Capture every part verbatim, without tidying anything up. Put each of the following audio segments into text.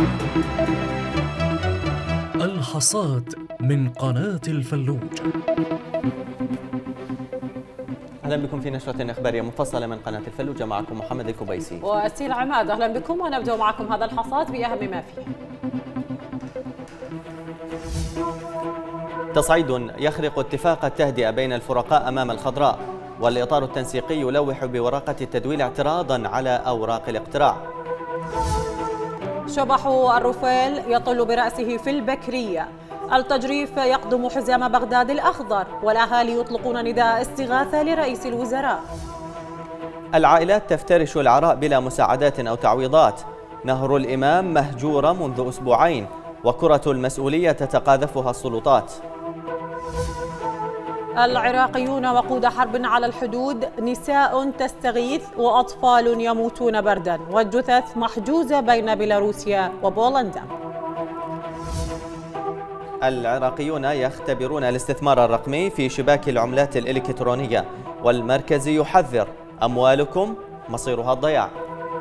الحصاد من قناة الفلوج. أهلا بكم في نشرة إخبارية مفصلة من قناة الفلوجة، معكم محمد الكبيسي وأسيل عماد. أهلا بكم ونبدأ معكم هذا الحصاد بأهم ما فيه. تصعيد يخرق اتفاق التهدئة بين الفرقاء أمام الخضراء، والإطار التنسيقي يلوح بورقة التدويل اعتراضا على أوراق الاقتراع. شبح الرفيل يطل برأسه في البكرية. التجريف يقدم حزام بغداد الأخضر، والأهالي يطلقون نداء استغاثة لرئيس الوزراء. العائلات تفترش العراء بلا مساعدات أو تعويضات. نهر الإمام مهجورة منذ أسبوعين، وكرة المسؤولية تتقاذفها السلطات. العراقيون وقود حرب على الحدود، نساء تستغيث وأطفال يموتون بردا، والجثث محجوزة بين بيلاروسيا وبولندا. العراقيون يختبرون الاستثمار الرقمي في شباك العملات الإلكترونية، والمركزي يحذر أموالكم مصيرها الضياع.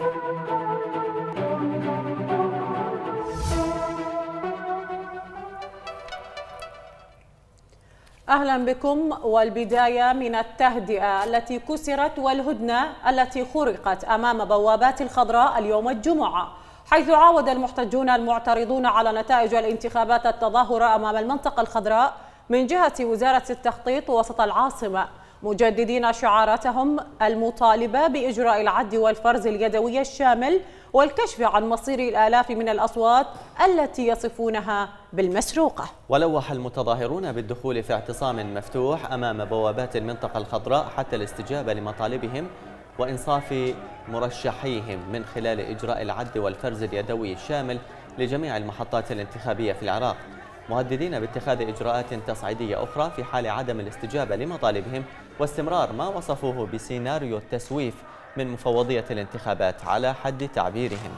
أهلا بكم. والبداية من التهدئة التي كسرت والهدنة التي خرقت أمام بوابات الخضراء اليوم الجمعة، حيث عاود المحتجون المعترضون على نتائج الانتخابات التظاهر أمام المنطقة الخضراء من جهة وزارة التخطيط وسط العاصمة، مجددين شعاراتهم المطالبة بإجراء العد والفرز اليدوي الشامل والكشف عن مصير الآلاف من الأصوات التي يصفونها بالمسروقة. ولوح المتظاهرون بالدخول في اعتصام مفتوح أمام بوابات المنطقة الخضراء حتى الاستجابة لمطالبهم وإنصاف مرشحيهم من خلال إجراء العد والفرز اليدوي الشامل لجميع المحطات الانتخابية في العراق، مهددين باتخاذ إجراءات تصعيدية أخرى في حال عدم الاستجابة لمطالبهم واستمرار ما وصفوه بسيناريو التسويف من مفوضية الانتخابات على حد تعبيرهم.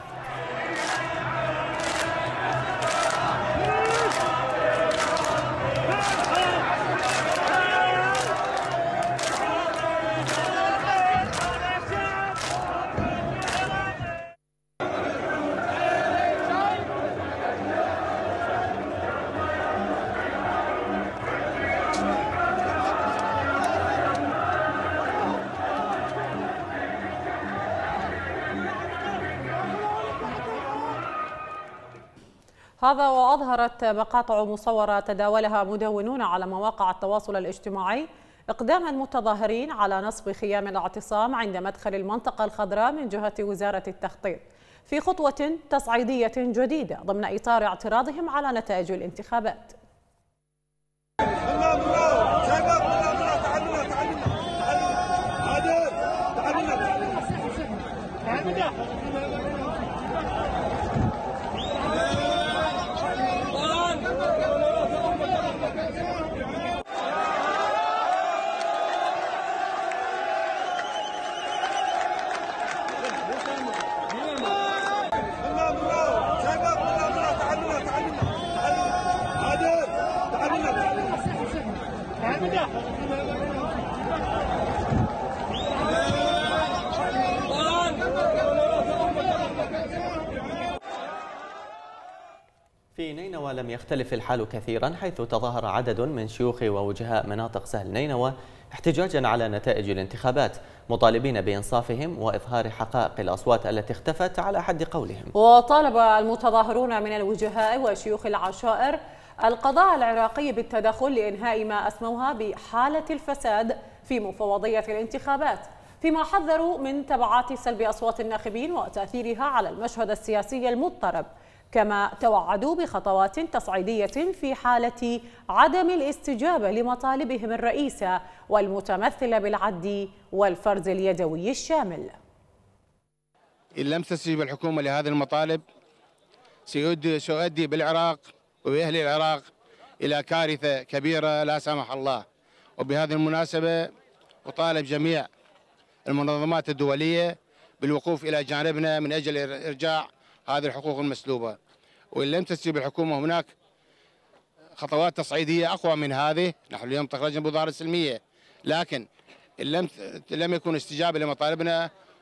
هذا وأظهرت مقاطع مصورة تداولها مدونون على مواقع التواصل الاجتماعي إقدام المتظاهرين على نصب خيام الاعتصام عند مدخل المنطقة الخضراء من جهة وزارة التخطيط في خطوة تصعيدية جديدة ضمن إطار اعتراضهم على نتائج الانتخابات. في نينوى لم يختلف الحال كثيرا، حيث تظاهر عدد من شيوخ ووجهاء مناطق سهل نينوى احتجاجا على نتائج الانتخابات، مطالبين بإنصافهم وإظهار حقائق الأصوات التي اختفت على حد قولهم. وطالب المتظاهرون من الوجهاء وشيوخ العشائر القضاء العراقي بالتدخل لإنهاء ما أسموها بحالة الفساد في مفوضية الانتخابات، فيما حذروا من تبعات سلب أصوات الناخبين وتأثيرها على المشهد السياسي المضطرب، كما توعدوا بخطوات تصعيدية في حالة عدم الاستجابة لمطالبهم الرئيسة والمتمثلة بالعد والفرز اليدوي الشامل. إن لم تستجب الحكومة لهذه المطالب سيؤدي بالعراق وبأهل العراق إلى كارثة كبيرة لا سمح الله. وبهذه المناسبة أطالب جميع المنظمات الدولية بالوقوف إلى جانبنا من أجل إرجاع هذه الحقوق المسلوبة، وإن لم تستجب الحكومة هناك خطوات تصعيدية أقوى من هذه. نحن اليوم تخرجنا بمظاهرة سلمية، لكن إن لم لم يكن استجابة لمطالبنا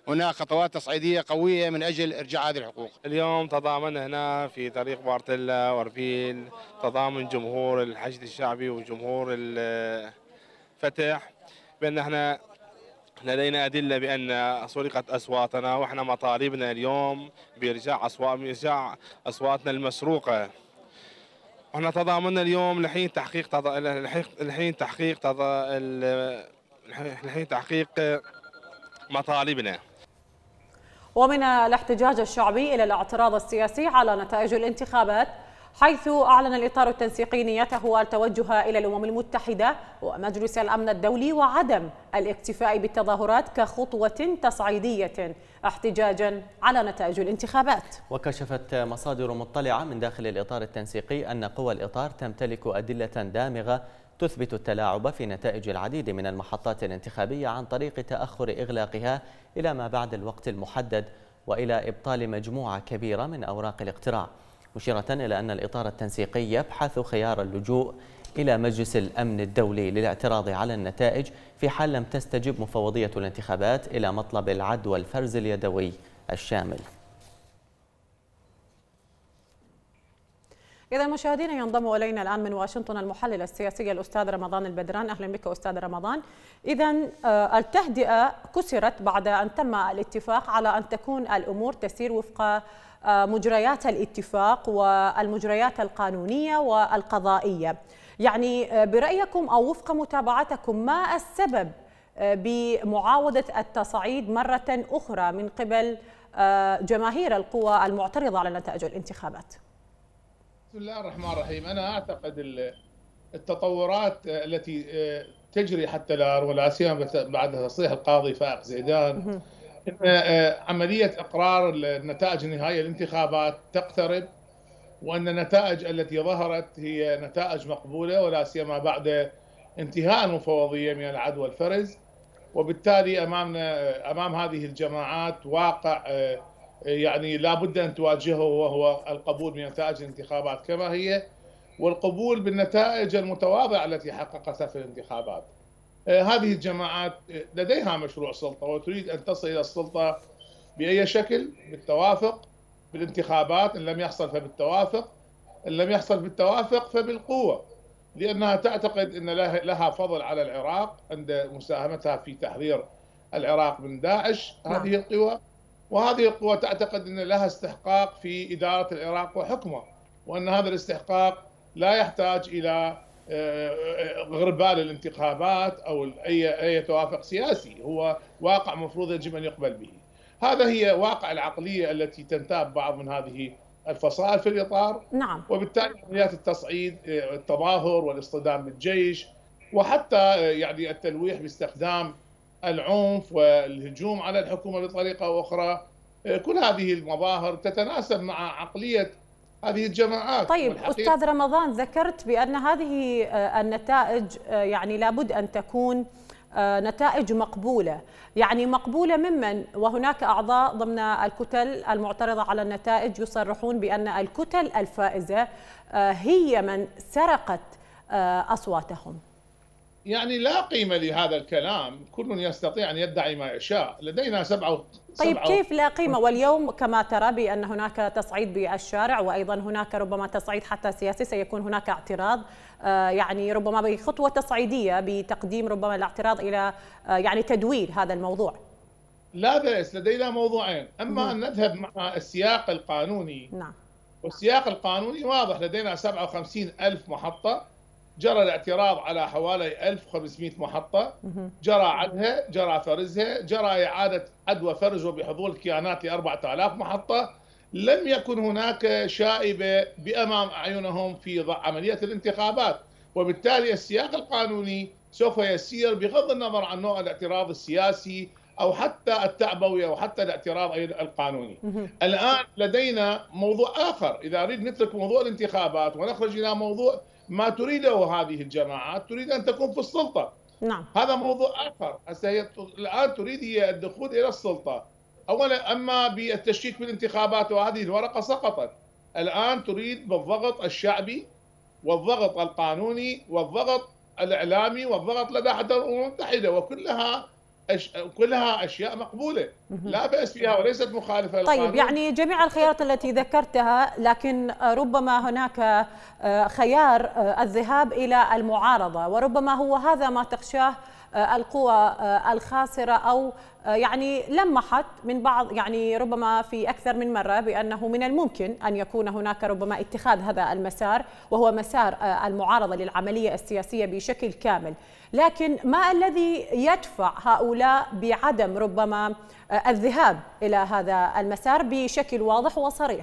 هناك خطوات تصعيدية قوية من أجل إرجاع هذه الحقوق. اليوم تضامن هنا في طريق بارتيلا واربيل تضامن جمهور الحشد الشعبي وجمهور الفتح بأن احنا لدينا أدلة بأن سرقت أصواتنا، وإحنا مطالبنا اليوم بإرجاع أصوات بإرجاع أصواتنا المسروقة. احنا تضامننا اليوم لحين تحقيق تض... لحين تحقيق تض... لحين تحقيق مطالبنا. ومن الاحتجاج الشعبي إلى الاعتراض السياسي على نتائج الانتخابات، حيث أعلن الإطار التنسيقي نيته التوجه إلى الأمم المتحدة ومجلس الأمن الدولي وعدم الاكتفاء بالتظاهرات كخطوة تصعيدية احتجاجا على نتائج الانتخابات. وكشفت مصادر مطلعة من داخل الإطار التنسيقي أن قوى الإطار تمتلك أدلة دامغة تثبت التلاعب في نتائج العديد من المحطات الانتخابية عن طريق تأخر إغلاقها إلى ما بعد الوقت المحدد وإلى إبطال مجموعة كبيرة من أوراق الاقتراع، مشيرة إلى أن الإطار التنسيقي يبحث خيار اللجوء إلى مجلس الأمن الدولي للاعتراض على النتائج في حال لم تستجب مفوضية الانتخابات إلى مطلب العد والفرز اليدوي الشامل. إذا مشاهدينا ينضم إلينا الآن من واشنطن المحلل السياسي الأستاذ رمضان البدران. أهلا بك أستاذ رمضان. إذا التهدئة كسرت بعد أن تم الاتفاق على أن تكون الأمور تسير وفق مجريات الاتفاق والمجريات القانونية والقضائية. يعني برأيكم أو وفق متابعتكم ما السبب بمعاودة التصعيد مرة أخرى من قبل جماهير القوى المعترضة على نتائج الانتخابات؟ بسم الله الرحمن الرحيم. أنا أعتقد التطورات التي تجري حتى الآن ولا سيما بعد تصريح القاضي فائق زيدان أن عملية إقرار النتائج النهائية للانتخابات تقترب، وأن النتائج التي ظهرت هي نتائج مقبولة ولا سيما بعد انتهاء المفوضية من العد والفرز، وبالتالي أمامنا أمام هذه الجماعات واقع يعني لا بد أن تواجهه، وهو القبول بنتائج الانتخابات كما هي والقبول بالنتائج المتواضعة التي حققتها في الانتخابات. هذه الجماعات لديها مشروع سلطة وتريد أن تصل إلى السلطة بأي شكل، بالتوافق بالانتخابات، إن لم يحصل فبالتوافق، إن لم يحصل بالتوافق فبالقوة، لأنها تعتقد أن لها فضل على العراق عند مساهمتها في تحرير العراق من داعش هذه القوى، وهذه القوى تعتقد أن لها استحقاق في إدارة العراق وحكمه، وأن هذا الاستحقاق لا يحتاج إلى غربال الانتخابات أو أي أي توافق سياسي، هو واقع مفروض يجب أن يقبل به. هذا هي واقع العقلية التي تنتاب بعض من هذه الفصائل في الإطار. نعم. وبالتالي عمليات التصعيد، التظاهر والاصطدام بالجيش، وحتى يعني التلويح باستخدام العنف والهجوم على الحكومة بطريقة أخرى، كل هذه المظاهر تتناسب مع عقلية هذه الجماعات. طيب أستاذ رمضان، ذكرت بأن هذه النتائج يعني لابد أن تكون نتائج مقبولة، يعني مقبولة ممن؟ وهناك أعضاء ضمن الكتل المعترضة على النتائج يصرحون بأن الكتل الفائزة هي من سرقت أصواتهم. يعني لا قيمة لهذا الكلام، كل يستطيع أن يدعي ما يشاء. لدينا سبعة طيب سبعة كيف لا قيمة؟ واليوم كما ترى بأن هناك تصعيد بالشارع، وأيضا هناك ربما تصعيد حتى سياسي، سيكون هناك اعتراض يعني ربما بخطوة تصعيدية بتقديم ربما الاعتراض إلى يعني تدوير هذا الموضوع. لا بأس، لدينا موضوعين، أما أن نذهب مع السياق القانوني. نعم. والسياق القانوني واضح، لدينا سبعة وخمسين ألف محطة، جرى الاعتراض على حوالي ألف وخمسمئة محطة، جرى عدها، جرى فرزها، جرى إعادة عد وفرز وبحضور الكيانات ل أربعة آلاف محطة. لم يكن هناك شائبة بأمام أعينهم في عملية الانتخابات، وبالتالي السياق القانوني سوف يسير بغض النظر عن نوع الاعتراض السياسي أو حتى التعبوي أو حتى الاعتراض القانوني. الآن لدينا موضوع آخر، إذا أريد نترك موضوع الانتخابات ونخرج إلى موضوع ما تريده هذه الجماعات، تريد أن تكون في السلطة. نعم. هذا موضوع آخر. هي الآن تريد هي الدخول إلى السلطة. أولا أما بالتشكيك بالانتخابات وهذه الورقة سقطت، الآن تريد بالضغط الشعبي والضغط القانوني والضغط الإعلامي والضغط لدى حتى الأمم المتحدة، وكلها أش... كلها اشياء مقبوله لا باس فيها وليست مخالفه للقانون. طيب يعني جميع الخيارات التي ذكرتها، لكن ربما هناك خيار الذهاب الى المعارضه، وربما هو هذا ما تخشاه القوى الخاسره، او يعني لمحت من بعض يعني ربما في اكثر من مره بانه من الممكن ان يكون هناك ربما اتخاذ هذا المسار، وهو مسار المعارضه للعمليه السياسيه بشكل كامل. لكن ما الذي يدفع هؤلاء بعدم ربما الذهاب إلى هذا المسار بشكل واضح وصريح؟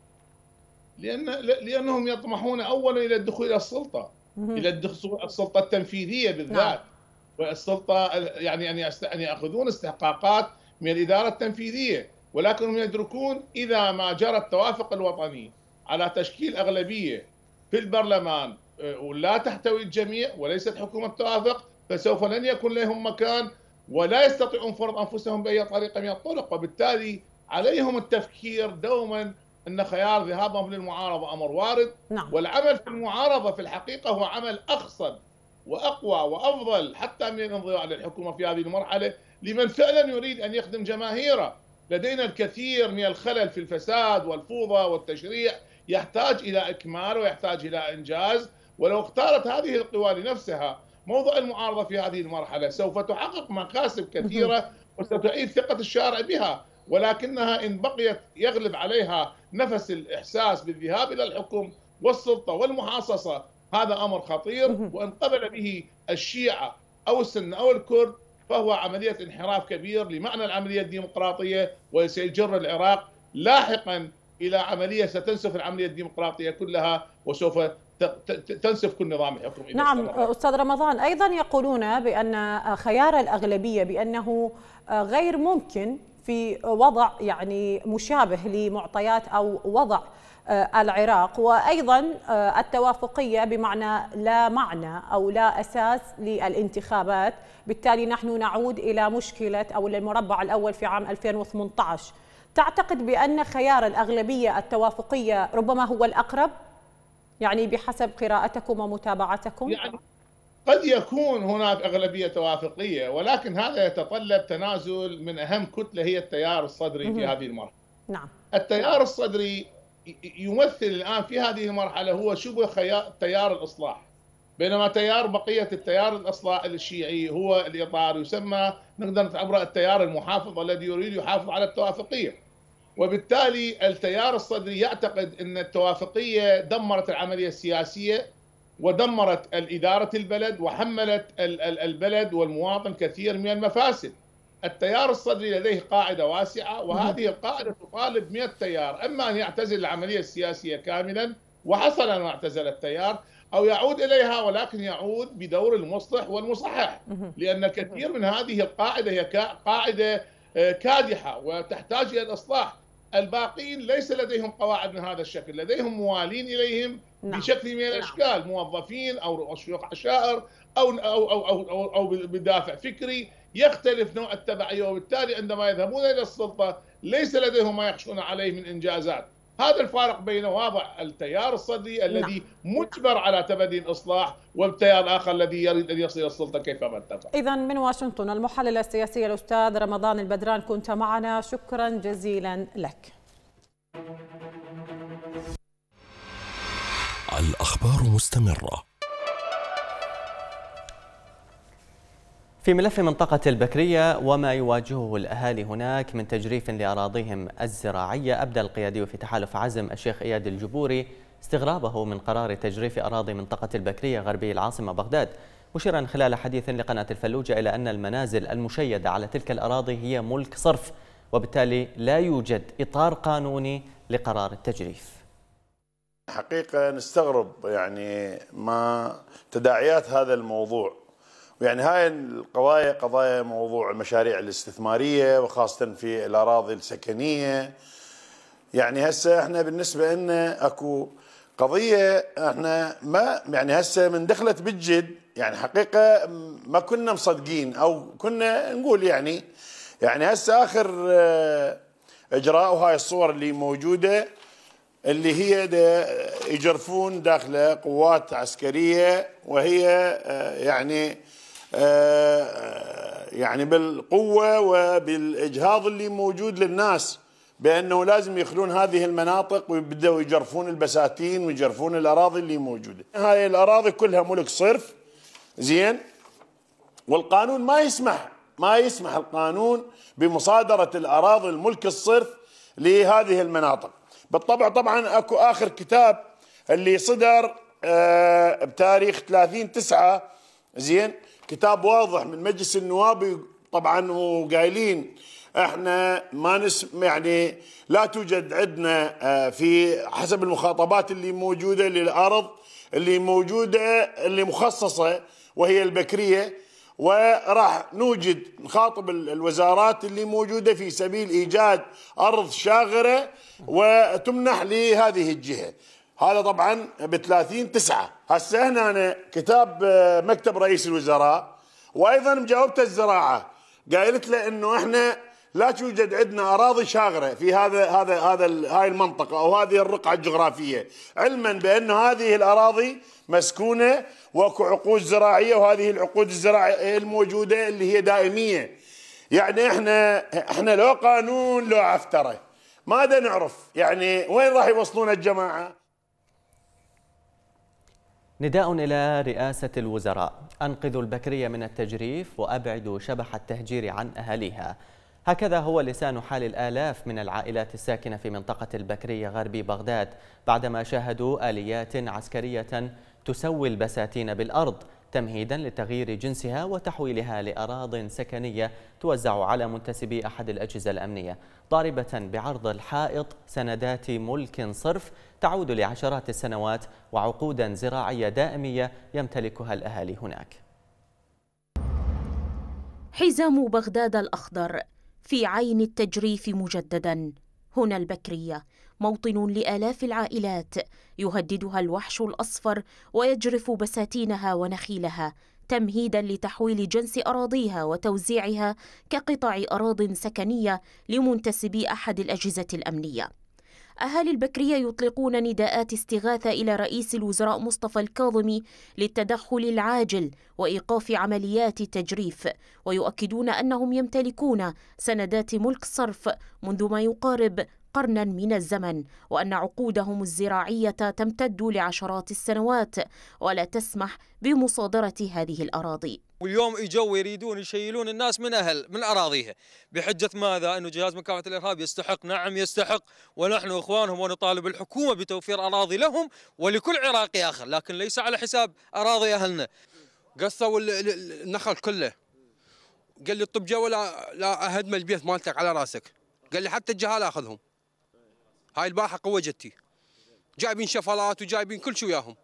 لأن لأنهم يطمحون أولا إلى الدخول إلى السلطة، إلى السلطة التنفيذية بالذات، والسلطة يعني أن أن يأخذون استحقاقات من الإدارة التنفيذية، ولكنهم يدركون إذا ما جرى التوافق الوطني على تشكيل أغلبية في البرلمان ولا تحتوي الجميع وليست حكومة توافق، فسوف لن يكون لهم مكان ولا يستطيعون فرض أنفسهم بأي طريقة من الطرق، وبالتالي عليهم التفكير دوما أن خيار ذهابهم للمعارضة أمر وارد. نعم. والعمل في المعارضة في الحقيقة هو عمل أقصد وأقوى وأفضل حتى من الانضواء للحكومة في هذه المرحلة لمن فعلا يريد أن يخدم جماهيره. لدينا الكثير من الخلل في الفساد والفوضى والتشريع يحتاج إلى إكمال ويحتاج إلى إنجاز، ولو اختارت هذه القوى لنفسها موضع المعارضة في هذه المرحلة سوف تحقق مكاسب كثيرة وستعيد ثقة الشارع بها، ولكنها إن بقيت يغلب عليها نفس الإحساس بالذهاب إلى الحكم والسلطة والمحاصصة هذا أمر خطير، وإن قبل به الشيعة أو السنة أو الكرد فهو عملية انحراف كبير لمعنى العملية الديمقراطية، وسيجر العراق لاحقا إلى عملية ستنسف العملية الديمقراطية كلها وسوف تنسف كل نظام الحكم. نعم أستاذ رمضان، أيضا يقولون بأن خيار الأغلبية بأنه غير ممكن في وضع يعني مشابه لمعطيات أو وضع العراق، وأيضا التوافقية بمعنى لا معنى أو لا أساس للانتخابات، بالتالي نحن نعود إلى مشكلة أو المربع الأول في عام ألفين وثمانية عشر. تعتقد بأن خيار الأغلبية التوافقية ربما هو الأقرب؟ يعني بحسب قراءتكم ومتابعتكم؟ يعني قد يكون هناك أغلبية توافقية، ولكن هذا يتطلب تنازل من أهم كتلة هي التيار الصدري في هذه المرحلة. نعم. التيار الصدري يمثل الآن في هذه المرحلة هو شبه تيار الإصلاح، بينما تيار بقية التيار الإصلاح الشيعي هو الإطار يسمى نقدر نعتبره التيار المحافظ الذي يريد يحافظ على التوافقية. وبالتالي التيار الصدري يعتقد أن التوافقية دمرت العملية السياسية ودمرت الإدارة البلد وحملت البلد والمواطن كثير من المفاسد. التيار الصدري لديه قاعدة واسعة، وهذه القاعدة تطالب من التيار أما أن يعتزل العملية السياسية كاملا وحصل أن اعتزل التيار، أو يعود إليها ولكن يعود بدور المصلح والمصحح، لأن كثير من هذه القاعدة هي قاعدة كادحة وتحتاج إلى الإصلاح. الباقين ليس لديهم قواعد من هذا الشكل، لديهم موالين إليهم نعم. بشكل من الأشكال، نعم. موظفين أو شيوخ عشائر أو أو أو أو, أو, أو بدافع فكري يختلف نوع التبعية، وبالتالي عندما يذهبون إلى السلطة ليس لديهم ما يخشون عليه من إنجازات. هذا الفارق بين وضع التيار الصدري الذي نعم. مجبر على تبني الإصلاح والتيار الآخر الذي يريد أن يصل السلطة كيفما اتفق. إذن من واشنطن المحلل السياسي الأستاذ رمضان البدران كنت معنا، شكرا جزيلا لك. الأخبار مستمرة. في ملف منطقة البكرية وما يواجهه الأهالي هناك من تجريف لأراضيهم الزراعية، أبدى القيادي في تحالف عزم الشيخ إياد الجبوري استغرابه من قرار تجريف أراضي منطقة البكرية غربي العاصمة بغداد، مشيرا خلال حديث لقناة الفلوجة إلى أن المنازل المشيدة على تلك الأراضي هي ملك صرف، وبالتالي لا يوجد إطار قانوني لقرار التجريف. حقيقة نستغرب يعني ما تداعيات هذا الموضوع، يعني هاي القضايا قضايا موضوع المشاريع الاستثمارية وخاصة في الأراضي السكنية. يعني هسه احنا بالنسبة لنا اكو قضية احنا ما يعني هسه من دخلت بالجد، يعني حقيقة ما كنا مصدقين او كنا نقول يعني يعني هسه اخر اجراء وهاي الصور اللي موجودة اللي هي دا يجرفون داخله قوات عسكرية، وهي يعني يعني بالقوة وبالإجهاض اللي موجود للناس بأنه لازم يخلون هذه المناطق ويبدأوا يجرفون البساتين ويجرفون الأراضي اللي موجودة. هاي الأراضي كلها ملك صرف، زين، والقانون ما يسمح ما يسمح القانون بمصادرة الأراضي الملك الصرف لهذه المناطق. بالطبع طبعا اكو آخر كتاب اللي صدر آه بتاريخ ثلاثين تسعة، زين، كتاب واضح من مجلس النواب طبعا، وقايلين احنا ما نس يعني لا توجد عندنا آه في حسب المخاطبات اللي موجودة للأرض اللي موجودة اللي مخصصة وهي البكرية، وراح نوجد نخاطب الوزارات اللي موجودة في سبيل إيجاد أرض شاغرة وتمنح لهذه الجهة. هذا طبعا بثلاثين تسعة. هسه هنا أنا كتاب مكتب رئيس الوزراء وأيضا مجاوبته الزراعة قالت له إنه إحنا لا توجد عندنا أراضي شاغرة في هذا هذا هذا هاي المنطقة أو هذه الرقعة الجغرافية، علما بأن هذه الأراضي مسكونة واكو عقود زراعية، وهذه العقود الزراعية الموجودة اللي هي دائمية. يعني احنا احنا لو قانون لو عفترة ما دا نعرف يعني وين راح يوصلون الجماعة. نداء إلى رئاسة الوزراء: أنقذوا البكرية من التجريف وأبعدوا شبح التهجير عن أهاليها. هكذا هو لسان حال الآلاف من العائلات الساكنة في منطقة البكرية غربي بغداد بعدما شاهدوا آليات عسكرية تسوي البساتين بالأرض تمهيدا لتغيير جنسها وتحويلها لأراضٍ سكنية توزع على منتسبي أحد الأجهزة الأمنية، ضاربة بعرض الحائط سندات ملك صرف تعود لعشرات السنوات وعقودا زراعية دائمية يمتلكها الأهالي هناك. حزام بغداد الأخضر في عين التجريف مجددا. هنا البكرية موطن لآلاف العائلات يهددها الوحش الأصفر ويجرف بساتينها ونخيلها تمهيدا لتحويل جنس أراضيها وتوزيعها كقطع أراضٍ سكنية لمنتسبي أحد الأجهزة الأمنية. أهالي البكرية يطلقون نداءات استغاثة إلى رئيس الوزراء مصطفى الكاظمي للتدخل العاجل وإيقاف عمليات التجريف، ويؤكدون أنهم يمتلكون سندات ملك صرف منذ ما يقارب قرنا من الزمن، وأن عقودهم الزراعية تمتد لعشرات السنوات ولا تسمح بمصادرة هذه الأراضي. واليوم اجوا يريدون يشيلون الناس من اهل من اراضيها بحجه ماذا؟ انه جهاز مكافحه الارهاب يستحق، نعم يستحق، ونحن اخوانهم ونطالب الحكومه بتوفير اراضي لهم ولكل عراقي اخر، لكن ليس على حساب اراضي اهلنا. قصوا النخل كله، قال لي الطب جوا لا لا اهدم البيت مالتك على راسك، قال لي حتى الجهال اخذهم. هاي البارحه قوه جتي، جايبين شفرات وجايبين كل شيء وياهم.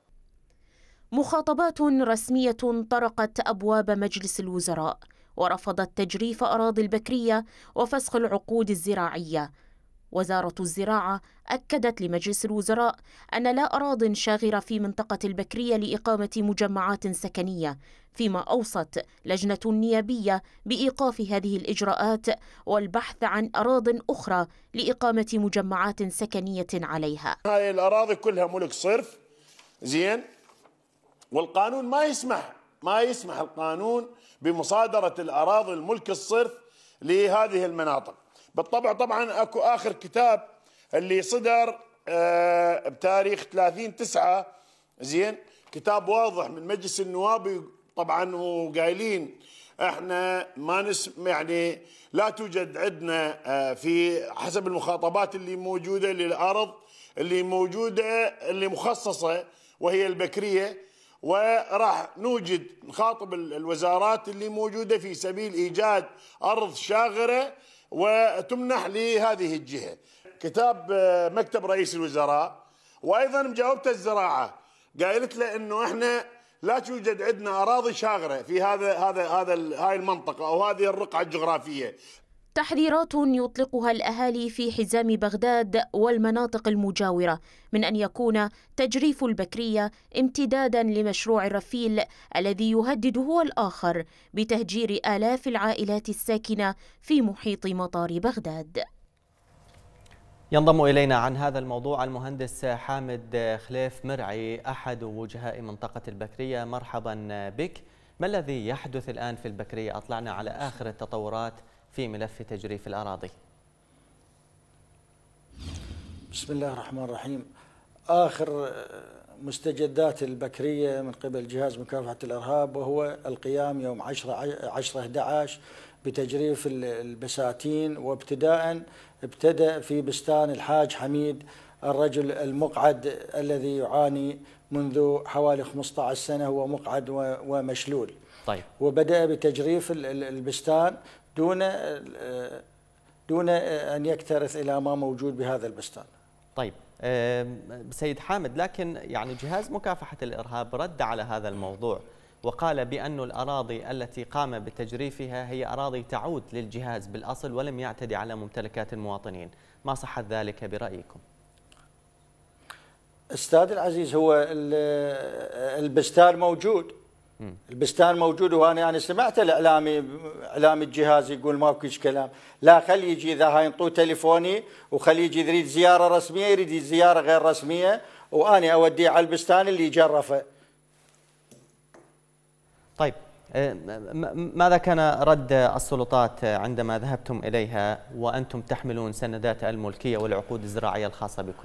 مخاطبات رسمية طرقت أبواب مجلس الوزراء ورفضت تجريف أراضي البكرية وفسخ العقود الزراعية. وزارة الزراعة أكدت لمجلس الوزراء أن لا أراضٍ شاغرة في منطقة البكرية لإقامة مجمعات سكنية، فيما أوصت لجنة نيابية بإيقاف هذه الإجراءات والبحث عن أراضٍ أخرى لإقامة مجمعات سكنية عليها. هاي الأراضي كلها ملك صرف، زين، والقانون ما يسمح ما يسمح القانون بمصادرة الأراضي الملك الصرف لهذه المناطق. بالطبع طبعا اكو آخر كتاب اللي صدر آه بتاريخ ثلاثين تسعة، زين، كتاب واضح من مجلس النواب طبعا، وقايلين احنا ما نس يعني لا توجد عندنا آه في حسب المخاطبات اللي موجودة للأرض اللي موجودة اللي مخصصة وهي البكرية، وراح نوجد نخاطب الوزارات اللي موجودة في سبيل إيجاد أرض شاغرة وتمنح لهذه الجهة. كتاب مكتب رئيس الوزراء وأيضا مجاوبته الزراعة قالت له إنه إحنا لا توجد عندنا أراضي شاغرة في هذا هذا هذا هاي المنطقة أو هذه الرقعة الجغرافية. تحذيرات يطلقها الأهالي في حزام بغداد والمناطق المجاورة من أن يكون تجريف البكرية امتدادا لمشروع الرفيل الذي يهدد هو الآخر بتهجير آلاف العائلات الساكنة في محيط مطار بغداد. ينضم إلينا عن هذا الموضوع المهندس حامد خليف مرعي أحد وجهاء منطقة البكرية. مرحبا بك. ما الذي يحدث الآن في البكرية؟ أطلعنا على آخر التطورات في ملف تجريف الأراضي. بسم الله الرحمن الرحيم. آخر مستجدات البكرية من قبل جهاز مكافحة الإرهاب وهو القيام يوم عشرة أحد عشر بتجريف البساتين، وابتداء ابتدأ في بستان الحاج حميد الرجل المقعد الذي يعاني منذ حوالي خمسة عشر سنة، هو مقعد ومشلول. طيب. وبدأ بتجريف البستان دون دون أن يكترث إلى ما موجود بهذا البستان. طيب سيد حامد، لكن يعني جهاز مكافحة الإرهاب رد على هذا الموضوع وقال بأن الأراضي التي قام بتجريفها هي أراضي تعود للجهاز بالأصل ولم يعتدي على ممتلكات المواطنين. ما صحة ذلك برأيكم؟ أستاذ العزيز، هو البستان موجود، البستان موجود، وانا يعني سمعت الاعلامي اعلام الجهاز يقول ماكو كلام. لا، خلي يجي اذا هاي ينطوه تليفوني وخلي يجي يريد زياره رسميه يريد زياره غير رسميه واني اوديه على البستان اللي يجرفه. طيب ماذا كان رد السلطات عندما ذهبتم اليها وانتم تحملون سندات الملكيه والعقود الزراعيه الخاصه بكم؟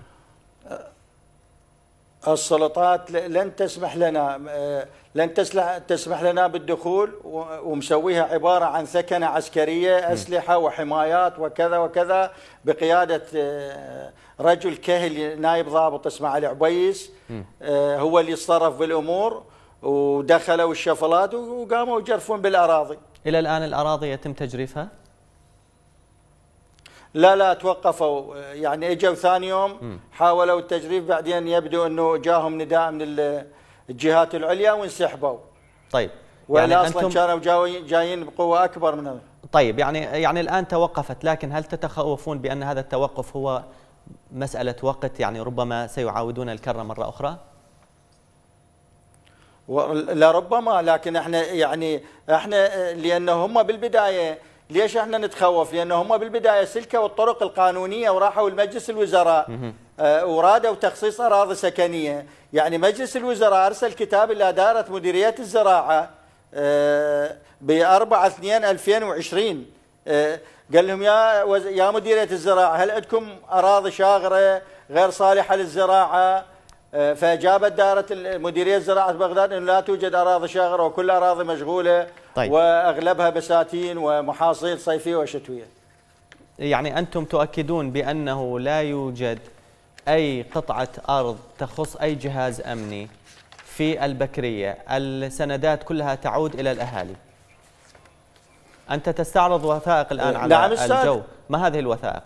السلطات لن تسمح لنا لن تسمح لنا بالدخول، ومسويها عبارة عن ثكنة عسكرية، أسلحة وحمايات وكذا وكذا، بقيادة رجل كهل نائب ضابط اسمه علي عبيس، هو اللي يتصرف بالأمور، ودخلوا الشفلات وقاموا يجرفون بالأراضي. إلى الآن الأراضي يتم تجريفها؟ لا لا توقفوا، يعني اجوا ثاني يوم حاولوا التجريف، بعدين يبدو انه جاهم نداء من الجهات العليا وانسحبوا. طيب ولا يعني اصلا كانوا جايين بقوه اكبر من هذا. طيب يعني يعني الان توقفت، لكن هل تتخوفون بان هذا التوقف هو مساله وقت، يعني ربما سيعاودون الكره مره اخرى؟ لربما، لكن احنا يعني احنا لانه هم بالبدايه، ليش احنا نتخوف؟ لانه هم بالبدايه سلكوا الطرق القانونيه وراحوا لمجلس الوزراء آه ورادوا تخصيص اراضي سكنيه، يعني مجلس الوزراء ارسل كتاب الى اداره مديريه الزراعه آه ب أربعة اثنين ألفين وعشرين، آه قال لهم يا يا مديريه الزراعه هل عندكم اراضي شاغره غير صالحه للزراعه؟ فاجابت دائره مديريه زراعه بغداد انه لا توجد اراضي شاغره وكل اراضي مشغوله. طيب. واغلبها بساتين ومحاصيل صيفيه وشتويه. يعني انتم تؤكدون بانه لا يوجد اي قطعه ارض تخص اي جهاز امني في البكريه، السندات كلها تعود الى الاهالي. انت تستعرض وثائق الان على نعم الجو، ما هذه الوثائق؟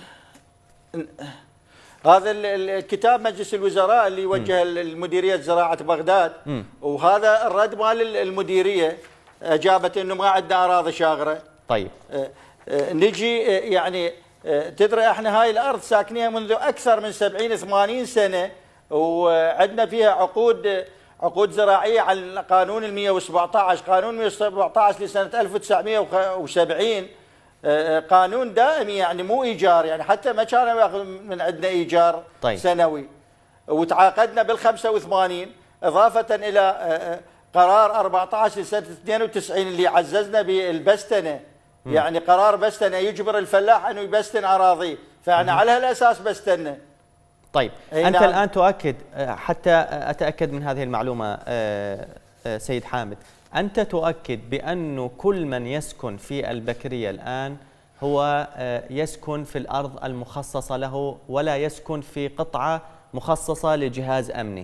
هذا الكتاب مجلس الوزراء اللي وجه المديريه زراعه بغداد، م. وهذا الرد مال المديريه، اجابت انه ما عندنا اراضي شاغره. طيب آه آه نجي آه يعني آه تدري احنا هاي الارض ساكنيها منذ اكثر من سبعين ثمانين سنه، وعندنا فيها عقود عقود زراعيه على قانون ال مئة وسبعة عشر، قانون مئة وسبعة عشر لسنه ألف وتسعمئة وسبعين، قانون دائمي يعني مو ايجار، يعني حتى ما كانوا ياخذ من عندنا ايجار. طيب. سنوي. وتعاقدنا بال خمسة وثمانين اضافه الى قرار أربعة عشر لسنه اثنين وتسعين اللي عززنا بالبستنه، م. يعني قرار بستنه يجبر الفلاح انه يبستن اراضيه، فانا على هالاساس بستنه. طيب انت نعم. الان تؤكد، حتى اتاكد من هذه المعلومه سيد حامد، أنت تؤكد بأن كل من يسكن في البكرية الآن هو يسكن في الأرض المخصصة له ولا يسكن في قطعة مخصصة لجهاز أمني؟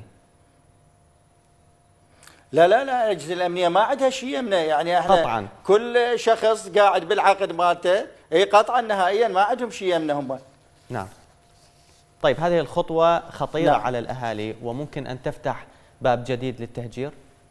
لا لا لا، الأجهزة الأمنية ما عندها شيء يمنع، يعني احنا قطعا كل شخص قاعد بالعقد مالته، اي قطعا نهائيا ما عندهم شيء يمنع هم. نعم. طيب هذه الخطوة خطيرة نعم. على الأهالي وممكن أن تفتح باب جديد للتهجير؟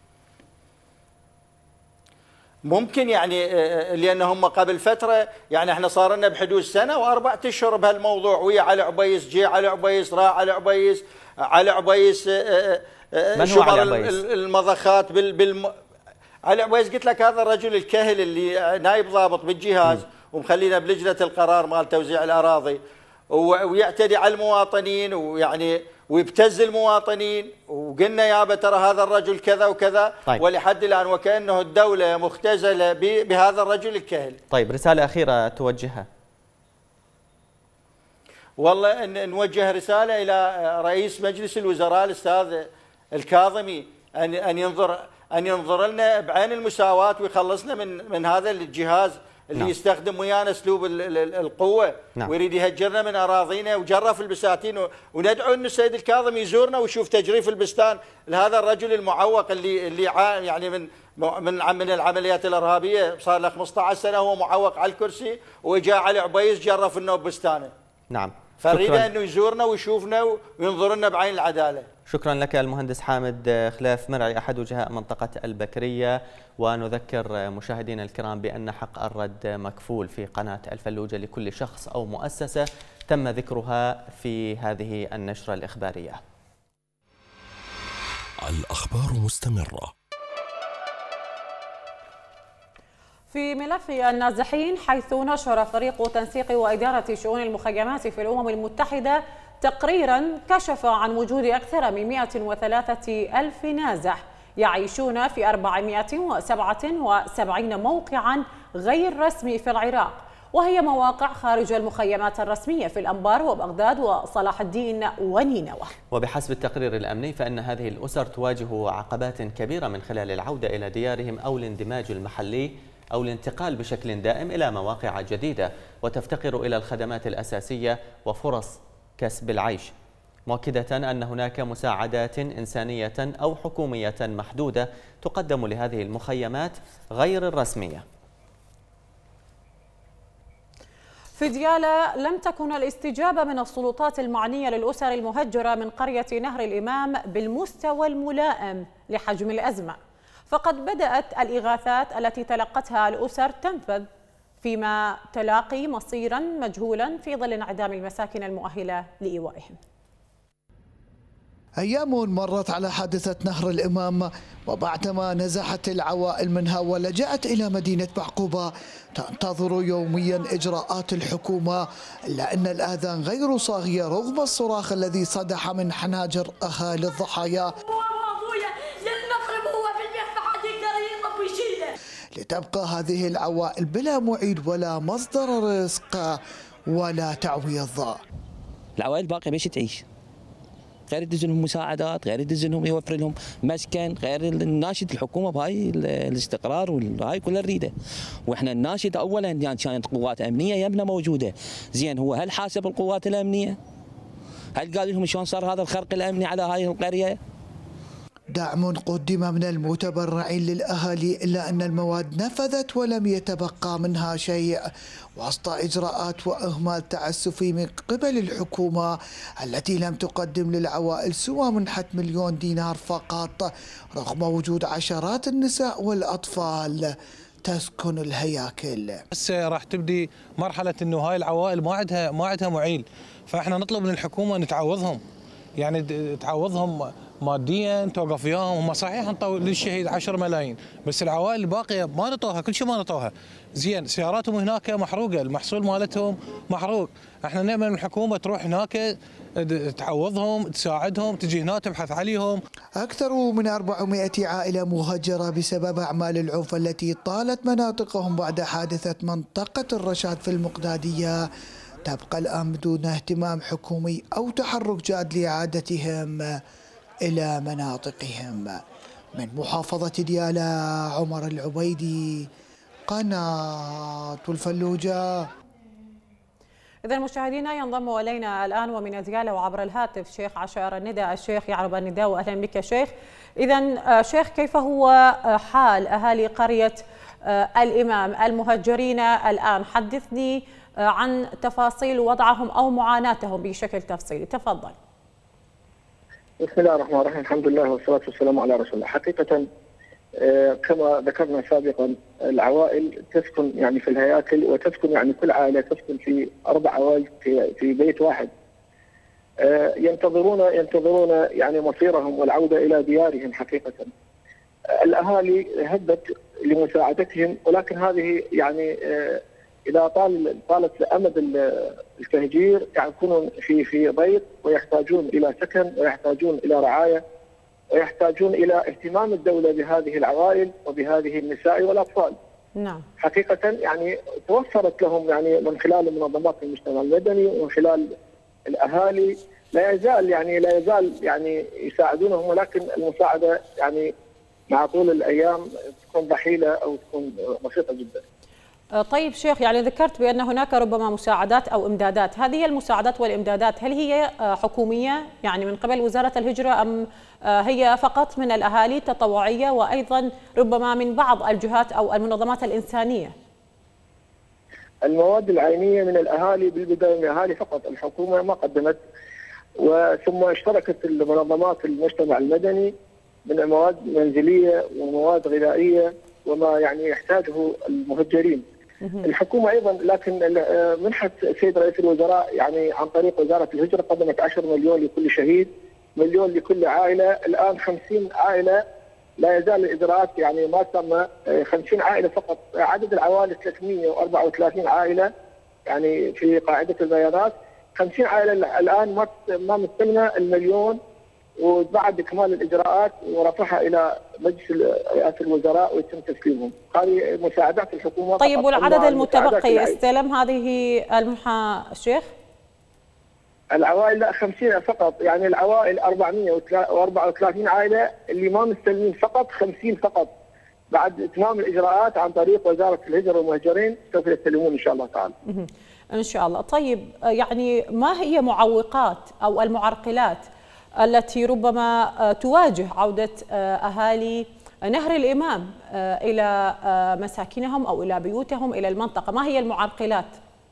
ممكن، يعني لان هم قبل فتره، يعني احنا صار لنا بحدود سنه واربع اشهر بهالموضوع ويا علي عبيس، جي علي عبيس، راح علي عبيس، علي عبيس من هو علي عبيس؟ المضخات بال, بال علي عبيس قلت لك هذا الرجل الكهل اللي نايب ضابط بالجهاز م. ومخلينا بلجنه القرار مال توزيع الاراضي، ويعتدي على المواطنين، ويعني ويبتز المواطنين، وقلنا يابا ترى هذا الرجل كذا وكذا. طيب. ولحد الآن وكأنه الدولة مختزلة بهذا الرجل الكهل. طيب رسالة أخيرة توجهها. والله إن نوجه رسالة إلى رئيس مجلس الوزراء الأستاذ الكاظمي أن أن ينظر أن ينظر لنا بعين المساواة ويخلصنا من من هذا الجهاز اللي نعم. يستخدم ويانا اسلوب القوه نعم. ويريد يهجرنا من اراضينا وجرف البساتين، وندعو ان السيد الكاظمي يزورنا ويشوف تجريف البستان لهذا الرجل المعوق اللي اللي يعني من من من العمليات الارهابيه، صار له خمسطعش سنه هو معوق على الكرسي، وجاء علي عبيس جرف لنا بستانه. نعم. فنريد انه يزورنا ويشوفنا وينظر لنا بعين العداله. شكرا لك المهندس حامد خلاف مرعي أحد وجهاء منطقة البكرية. ونذكر مشاهدينا الكرام بأن حق الرد مكفول في قناة الفلوجة لكل شخص أو مؤسسة تم ذكرها في هذه النشرة الإخبارية. الأخبار مستمرة. في ملف النازحين، حيث نشر فريق تنسيق وإدارة شؤون المخيمات في الأمم المتحدة تقريرا كشف عن وجود أكثر من مئة وثلاثة ألف نازح يعيشون في أربعمئة وسبعة وسبعين موقعا غير رسمي في العراق، وهي مواقع خارج المخيمات الرسمية في الأنبار وبغداد وصلاح الدين ونينوى. وبحسب التقرير الأمني فإن هذه الأسر تواجه عقبات كبيرة من خلال العودة إلى ديارهم أو الاندماج المحلي أو الانتقال بشكل دائم إلى مواقع جديدة، وتفتقر إلى الخدمات الأساسية وفرص كسب العيش، مؤكدة أن هناك مساعدات إنسانية أو حكومية محدودة تقدم لهذه المخيمات غير الرسمية. في ديالى لم تكن الاستجابة من السلطات المعنية للأسر المهجرة من قرية نهر الإمام بالمستوى الملائم لحجم الأزمة، فقد بدأت الإغاثات التي تلقتها الأسر تنفذ فيما تلاقي مصيرا مجهولا في ظل انعدام المساكن المؤهلة لإيوائهم. أيام مرت على حادثة نهر الإمام، وبعدما نزحت العوائل منها ولجأت إلى مدينة بعقوبة تنتظر يوميا إجراءات الحكومة، إلا أن الآذان غير صاغية رغم الصراخ الذي صدح من حناجر أهالي الضحايا. لتبقى هذه العوائل بلا معيد ولا مصدر رزق ولا تعويض. العوائل باقية بيش تعيش، غير يدز لهم مساعدات، غير يدز لهم يوفر لهم مسكن، غير الناشد الحكومه بهاي الاستقرار وهاي كلها نريده. واحنا الناشد اولا يعني كانت قوات امنيه يمنا موجوده، زين هو هل حاسب القوات الامنيه؟ هل قال لهم شلون صار هذا الخرق الامني على هاي القريه؟ دعم قدم من المتبرعين للأهالي، إلا أن المواد نفذت ولم يتبقى منها شيء وسط إجراءات وإهمال تعسفي من قبل الحكومة التي لم تقدم للعوائل سوى منحة مليون دينار فقط، رغم وجود عشرات النساء والأطفال تسكن الهياكل. هسه راح تبدي مرحلة إنه هاي العوائل ما عندها ما عندها معيل، فإحنا نطلب من الحكومة أن تعوضهم، يعني تعوضهم ماديا، توقف وياهم. هم صحيح انطوا للشهيد عشرة ملايين، بس العوائل الباقيه ما نطوها، كل شيء ما نطوها. زين سياراتهم هناك محروقه، المحصول مالتهم محروق. احنا نامل من الحكومه تروح هناك تعوضهم، تساعدهم، تجي هنا تبحث عليهم. اكثر من أربعمئة عائله مهجره بسبب اعمال العنف التي طالت مناطقهم بعد حادثه منطقه الرشاد في المقداديه، تبقى الان بدون اهتمام حكومي او تحرك جاد لاعادتهم إلى مناطقهم. من محافظة ديالى، عمر العبيدي، قناة الفلوجة. إذا مشاهدينا ينضم إلينا الآن ومن ديالى وعبر الهاتف شيخ عشائر الندى الشيخ يعرب الندى، وأهلا بك شيخ. إذا شيخ، كيف هو حال أهالي قرية الإمام المهجرين الآن؟ حدثني عن تفاصيل وضعهم أو معاناتهم بشكل تفصيلي، تفضل. بسم الله الرحمن الرحيم، الحمد لله والصلاة والسلام على رسول الله. حقيقة كما ذكرنا سابقا، العوائل تسكن يعني في الهياكل، وتسكن يعني كل عائلة تسكن في أربع عوائل في بيت واحد، ينتظرون ينتظرون يعني مصيرهم والعودة إلى ديارهم. حقيقة الأهالي هبت لمساعدتهم، ولكن هذه يعني اذا طال طالت امد التهجير يكونون في في ضيق، ويحتاجون الى سكن، ويحتاجون الى رعايه، ويحتاجون الى اهتمام الدوله بهذه العوائل وبهذه النساء والاطفال. نعم. حقيقه يعني توفرت لهم يعني من خلال منظمات المجتمع المدني ومن خلال الاهالي، لا يزال يعني لا يزال يعني يساعدونهم، ولكن المساعده يعني مع طول الايام تكون ضحيله او تكون بسيطه جدا. طيب شيخ، يعني ذكرت بأن هناك ربما مساعدات أو إمدادات، هذه المساعدات والإمدادات هل هي حكومية يعني من قبل وزارة الهجرة، أم هي فقط من الأهالي تطوعية وأيضا ربما من بعض الجهات أو المنظمات الإنسانية؟ المواد العينية من الأهالي، بالبداية من الأهالي فقط، الحكومة ما قدمت، وثم اشتركت المنظمات المجتمع المدني من مواد منزلية ومواد غذائية وما يعني يحتاجه المهجرين. الحكومة أيضا لكن منحة السيد رئيس الوزراء يعني عن طريق وزارة الهجرة قدمت عشرة مليون لكل شهيد، مليون لكل عائلة، الآن خمسين عائلة، لا يزال الإجراءات يعني ما تم، خمسين عائلة فقط، عدد العوائل ثلاثمئة وأربعة وثلاثين عائلة يعني في قاعدة البيانات، خمسين عائلة الآن ما ما مستلمة المليون، وبعد إكمال الإجراءات ورفعها إلى مجلس رئاسة الوزراء ويتم تسليمهم. هذه مساعدات الحكومة. طيب والعدد المتبقي استلم هذه المنحة الشيخ؟ العوائل لا خمسين فقط، يعني العوائل أربعمئة وأربعة وثلاثين عائلة اللي ما مستلمين فقط خمسين فقط، بعد إتمام الإجراءات عن طريق وزارة الهجرة والمهجرين سوف يستلمون إن شاء الله تعالى. إن شاء الله. طيب يعني ما هي معوقات أو المعرقلات التي ربما تواجه عودة أهالي نهر الإمام إلى مساكنهم أو إلى بيوتهم إلى المنطقة؟ ما هي المعرقلات؟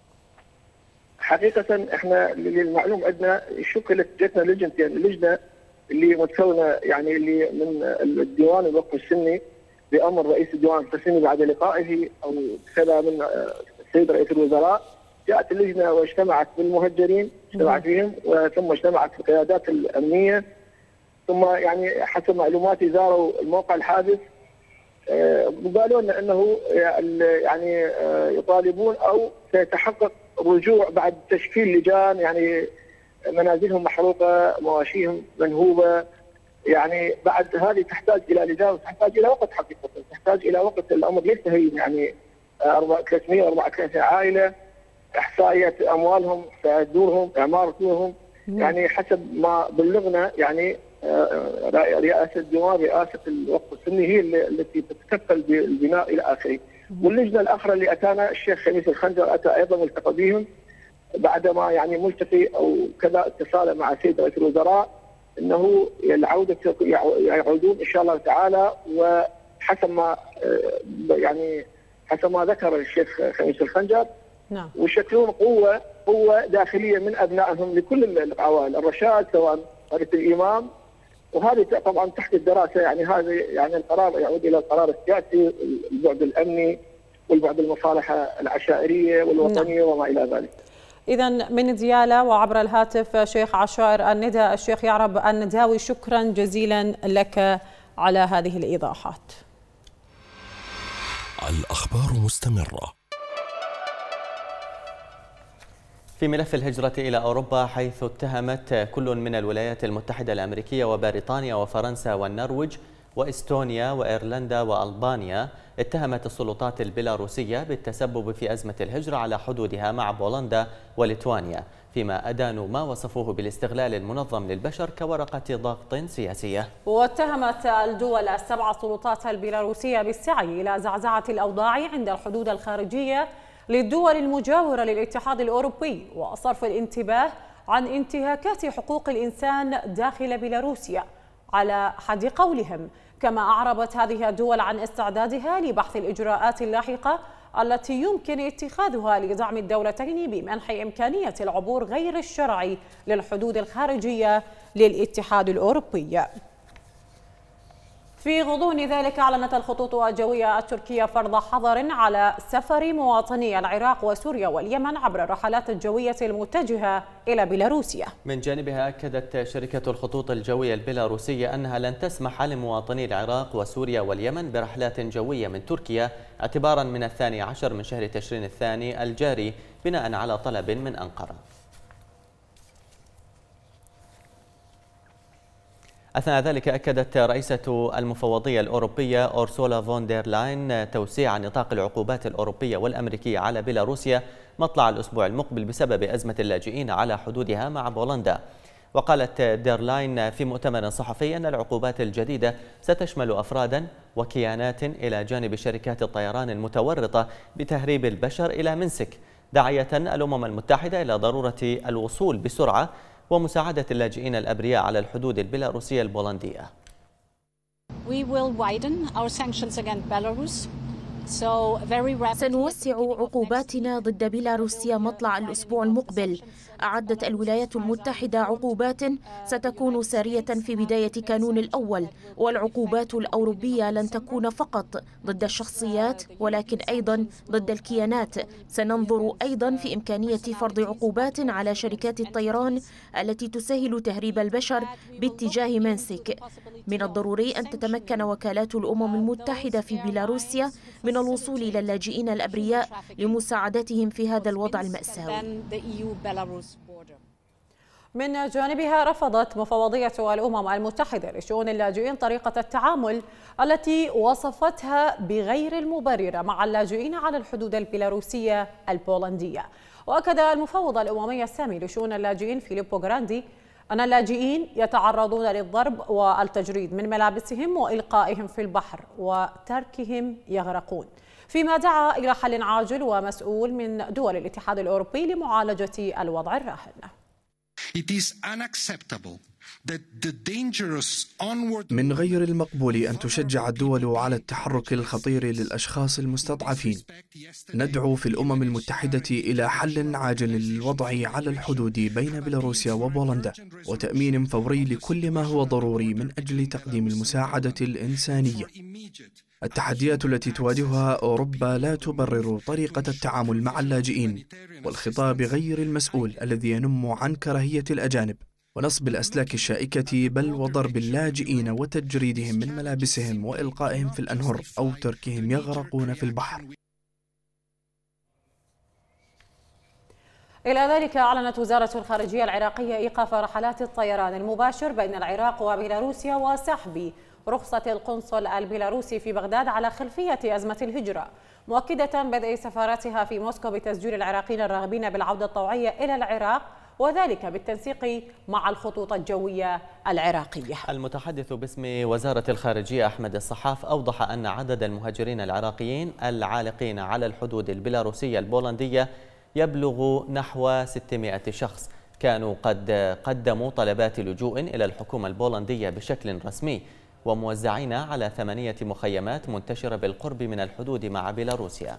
حقيقة احنا للمعلوم عندنا شكلت جتنا لجنتين، اللجنة اللي متكونة يعني اللي من الديوان الوقف السني بأمر رئيس الديوان السني بعد لقائه أو كذا من السيد رئيس الوزراء، جاءت اللجنة واجتمعت بالمهجرين، اجتمعت بهم، وثم اجتمعت في القيادات الأمنية، ثم يعني حسب معلوماتي زاروا الموقع الحادث، وقالوا لنا انه يعني يطالبون او سيتحقق رجوع بعد تشكيل لجان، يعني منازلهم محروقه، مواشيهم منهوبه، يعني بعد هذه تحتاج الى لجان وتحتاج الى وقت، حقيقه تحتاج الى وقت، الامر ليس هين، يعني ثلاثمئة وأربعة وثلاثين عائله، احصائيات اموالهم، دورهم، اعمار دورهم، يعني حسب ما بلغنا يعني رئاسه الديوان رئاسه الوقف السني هي التي تتكفل بالبناء الى اخره. واللجنه الاخرى اللي اتانا الشيخ خميس الخنجر اتى ايضا والتقى بهم بعدما يعني ملتقي او كذا اتصال مع السيد رئيس الوزراء انه العوده يعودون ان شاء الله تعالى، وحسب ما يعني حسب ما ذكر الشيخ خميس الخنجر نعم، ويشكلون قوه قوه داخليه من ابنائهم لكل العوائل الرشاد سواء قريه الامام، وهذه طبعا تحت الدراسه، يعني هذا يعني القرار يعود الى القرار السياسي، البعد الامني والبعد المصالح العشائريه والوطنيه وما الى ذلك. إذا من ديالى وعبر الهاتف شيخ عشائر الندى الشيخ يعرب النداوي، شكرا جزيلا لك على هذه الإيضاحات. الأخبار مستمرة. في ملف الهجرة إلى أوروبا، حيث اتهمت كل من الولايات المتحدة الأمريكية وبريطانيا وفرنسا والنرويج وإستونيا وإيرلندا وألبانيا، اتهمت السلطات البيلاروسية بالتسبب في أزمة الهجرة على حدودها مع بولندا وليتوانيا، فيما أدانوا ما وصفوه بالاستغلال المنظم للبشر كورقة ضغط سياسية. واتهمت الدول السبع السلطات البيلاروسية بالسعي إلى زعزعة الأوضاع عند الحدود الخارجية للدول المجاورة للاتحاد الأوروبي وصرف الانتباه عن انتهاكات حقوق الإنسان داخل بيلاروسيا على حد قولهم. كما أعربت هذه الدول عن استعدادها لبحث الإجراءات اللاحقة التي يمكن اتخاذها لدعم الدولتين بمنح إمكانية العبور غير الشرعي للحدود الخارجية للاتحاد الأوروبي. في غضون ذلك أعلنت الخطوط الجوية التركية فرض حظر على سفر مواطني العراق وسوريا واليمن عبر الرحلات الجوية المتجهة إلى بيلاروسيا. من جانبها أكدت شركة الخطوط الجوية البيلاروسية أنها لن تسمح لمواطني العراق وسوريا واليمن برحلات جوية من تركيا اعتبارا من الثاني عشر من شهر تشرين الثاني الجاري بناء على طلب من أنقرة. أثناء ذلك أكدت رئيسة المفوضية الأوروبية أورسولا فون دير لاين توسيع نطاق العقوبات الأوروبية والأمريكية على بيلاروسيا مطلع الأسبوع المقبل بسبب أزمة اللاجئين على حدودها مع بولندا. وقالت دير لاين في مؤتمر صحفي أن العقوبات الجديدة ستشمل أفرادا وكيانات إلى جانب شركات الطيران المتورطة بتهريب البشر إلى منسك، داعية الأمم المتحدة إلى ضرورة الوصول بسرعة ومساعدة اللاجئين الأبرياء على الحدود البيلاروسية البولندية. We will widen our sanctions against Belarus. سنوسع عقوباتنا ضد بيلاروسيا مطلع الأسبوع المقبل. أعدت الولايات المتحدة عقوبات ستكون سارية في بداية كانون الأول، والعقوبات الأوروبية لن تكون فقط ضد الشخصيات ولكن أيضا ضد الكيانات. سننظر أيضا في إمكانية فرض عقوبات على شركات الطيران التي تسهل تهريب البشر باتجاه منسك. من الضروري أن تتمكن وكالات الأمم المتحدة في بيلاروسيا من الوصول إلى اللاجئين الأبرياء لمساعدتهم في هذا الوضع المأساوي. من جانبها رفضت مفوضية الأمم المتحدة لشؤون اللاجئين طريقة التعامل التي وصفتها بغير المبررة مع اللاجئين على الحدود البيلاروسية البولندية. وأكد المفوض الأممي السامي لشؤون اللاجئين فيليبو غراندي أن اللاجئين يتعرضون للضرب والتجريد من ملابسهم وإلقائهم في البحر وتركهم يغرقون، فيما دعا إلى حل عاجل ومسؤول من دول الاتحاد الأوروبي لمعالجة الوضع الراهن. من غير المقبول أن تشجع الدول على التحرك الخطير للأشخاص المستضعفين. ندعو في الأمم المتحدة إلى حل عاجل للوضع على الحدود بين بيلاروسيا وبولندا وتأمين فوري لكل ما هو ضروري من أجل تقديم المساعدة الإنسانية. التحديات التي تواجهها أوروبا لا تبرر طريقة التعامل مع اللاجئين والخطاب غير المسؤول الذي ينم عن كراهية الأجانب ونصب الأسلاك الشائكة بل وضرب اللاجئين وتجريدهم من ملابسهم وإلقائهم في الأنهر أو تركهم يغرقون في البحر. إلى ذلك أعلنت وزارة الخارجية العراقية إيقاف رحلات الطيران المباشر بين العراق وبيلاروسيا وسحب رخصة القنصل البيلاروسي في بغداد على خلفية أزمة الهجرة، مؤكدة بدء سفاراتها في موسكو بتسجيل العراقيين الراغبين بالعودة الطوعية إلى العراق، وذلك بالتنسيق مع الخطوط الجوية العراقية. المتحدث باسم وزارة الخارجية أحمد الصحاف أوضح أن عدد المهاجرين العراقيين العالقين على الحدود البيلاروسية البولندية يبلغ نحو ستمائة شخص، كانوا قد قدموا طلبات لجوء إلى الحكومة البولندية بشكل رسمي وموزعين على ثمانية مخيمات منتشرة بالقرب من الحدود مع بيلاروسيا.